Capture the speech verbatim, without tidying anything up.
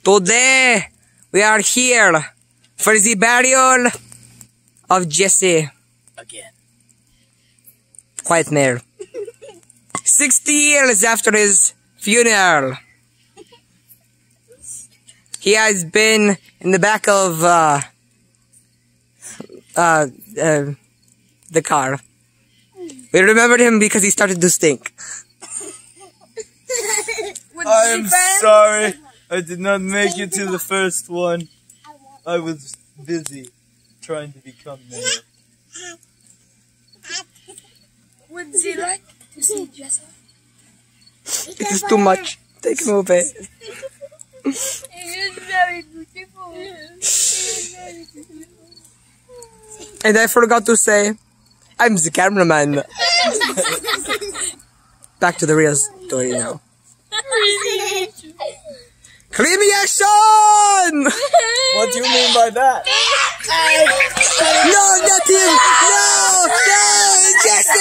Today, we are here for the burial of Jessie. Again. Quiet, Mayor. Sixty years after his funeral, he has been in the back of uh, uh, uh, the car. We remembered him because he started to stink. I am sorry. I did not make it to the first one. I was busy trying to become mayor. Would you like to see Jessie? It is too much. Take him away. It is very beautiful. It is very beautiful. And I forgot to say, I'm the cameraman. Back to the real story now. Creemyation! What do you mean by that? No, not him! No! No! Jesse!